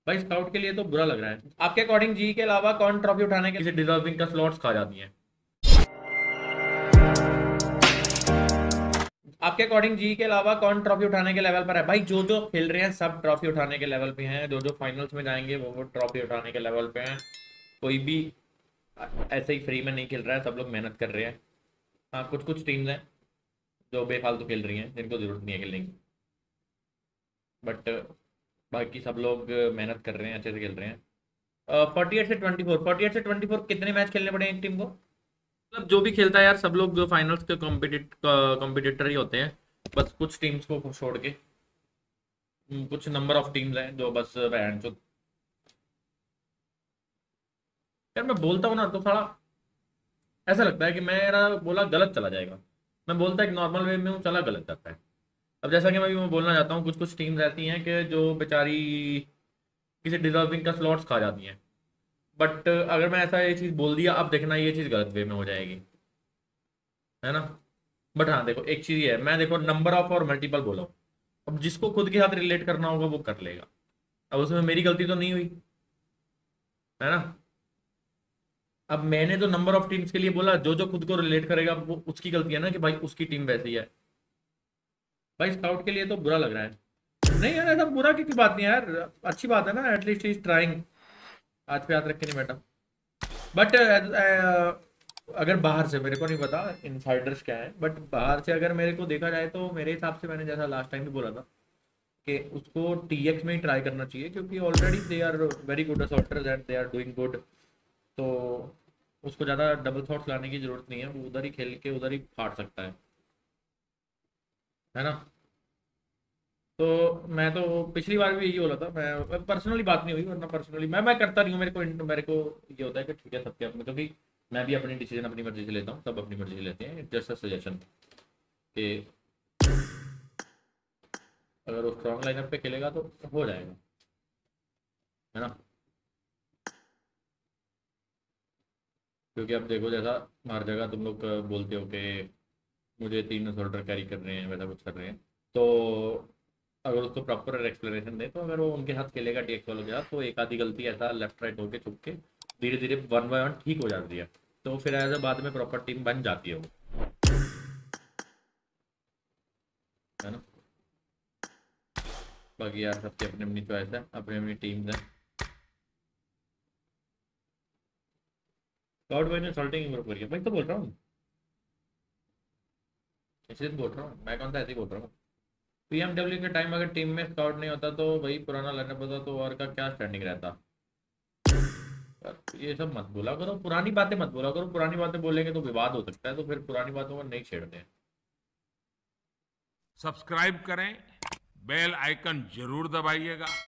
भाई स्काउट के लिए तो बुरा लग रहा है। आपके अकॉर्डिंग जी के अलावा कौन ट्रॉफी उठाने के डिजर्विंग का स्लॉट्स खा जाती है? आपके अकॉर्डिंग जी के अलावा कौन ट्रॉफी उठाने के लेवल पर है? भाई जो जो खेल रहे हैं सब ट्रॉफी उठाने के लेवल पे हैं, जो जो फाइनल्स में जाएंगे वो ट्रॉफी उठाने के लेवल पे हैं। कोई भी ऐसे ही फ्री में नहीं खेल रहा है, सब लोग मेहनत कर रहे हैं। हाँ, कुछ कुछ टीम्स हैं जो बेफालतू खेल रही हैं, जिनको जरूरत नहीं है खेलने की, बट बाकी सब लोग मेहनत कर रहे हैं, अच्छे से खेल रहे हैं। 48 से 24 कितने मैच खेलने पड़े एक टीम को? मतलब जो भी खेलता है यार, सब लोग फाइनल्स के कॉम्पिटिटर ही होते हैं, बस कुछ टीम्स को छोड़ के। कुछ नंबर ऑफ टीम्स हैं जो बस बैंड जो। यार मैं बोलता हूँ ना तो थोड़ा ऐसा लगता है कि मेरा बोला गलत चला जाएगा। मैं बोलता एक नॉर्मल वे में हूँ, चला गलत जाता है। अब जैसा कि मैं बोलना चाहता हूँ, कुछ कुछ टीम्स ऐसी हैं कि जो बेचारी किसी डिजर्विंग का स्लॉट्स खा जाती हैं, बट अगर मैं ऐसा ये चीज़ बोल दिया, अब देखना ये चीज़ गलत वे में हो जाएगी, है ना? बट हाँ देखो, एक चीज़ ये है, मैं देखो नंबर ऑफ और मल्टीपल बोला हूँ। अब जिसको खुद के साथ रिलेट करना होगा वो कर लेगा। अब उसमें मेरी गलती तो नहीं हुई, है ना? अब मैंने तो नंबर ऑफ टीम्स के लिए बोला, जो जो खुद को रिलेट करेगा वो उसकी गलती है ना, कि भाई उसकी टीम वैसी है। भाई स्काउट के लिए तो बुरा लग रहा है। नहीं यार, ऐसा बुरा की बात नहीं है यार, अच्छी बात है ना, एटलीस्ट इज ट्राइंग। आज पे याद रख के नहीं बैठा। बट अगर बाहर से, मेरे को नहीं पता इनसाइडर्स क्या है, बट बाहर से अगर मेरे को देखा जाए तो मेरे हिसाब से, मैंने जैसा लास्ट टाइम भी बोला था कि उसको टीएक्स में ही ट्राई करना चाहिए, क्योंकि already they are very good assaulters and they are doing good. तो उसको ज़्यादा डबल थॉट्स लाने की जरूरत नहीं है, वो उधर ही खेल के उधर ही फाड़ सकता है ना? तो मैं तो पिछली बार भी यही बोला था, मैं पर्सनली बात नहीं हुई, वरना पर्सनली मैं करता नहीं हूँ। मेरे को ये होता है कि ठीक है सबके अपने, क्योंकि मैं भी अपनी डिसीजन अपनी मर्जी से लेता हूँ, सब अपनी मर्जी से लेते हैं। जस्ट अ सजेशन कि अगर वो स्ट्रॉन्ग लाइनअप पे खेलेगा तो हो जाएगा, है ना? क्योंकि अब देखो, जैसा हर जगह तुम लोग बोलते हो कि मुझे 3 शोल्डर कैरी कर रहे हैं, वैसा कुछ कर रहे हैं, तो अगर उसको प्रॉपर एक्सप्लेनेशन दे, तो अगर वो उनके साथ खेलेगा टीएक्स वालों के साथ, तो एक आधी गलती ऐसा लेफ्ट राइट होके छुप के धीरे धीरे वन बाय वन ठीक हो जाती है। तो फिर ऐसा बाद में प्रॉपर टीम बन जाती है वो, है ना? बाकी यार सबकी अपनी अपनी चॉइस है, अपनी अपनी टीम्स है। गॉड भाई ने सॉल्टिंग इम्प्रूव करी है, भाई तो बोल रहा हूँ, इसलिए तो बोल रहा हूँ, मैं कौन सा ऐसे ही बोल रहा हूँ। पीएमडब्ल्यू के टाइम अगर टीम में स्काउट नहीं होता तो वही पुराना लाइनअप होता, तो और का क्या स्टैंडिंग रहता? ये सब मत बोला करो, पुरानी बातें मत बोला करो, पुरानी बातें बोलेंगे तो विवाद हो सकता है, तो फिर पुरानी बातों को नहीं छेड़ते हैं। सब्सक्राइब करें, बेल आइकन जरूर दबाइएगा।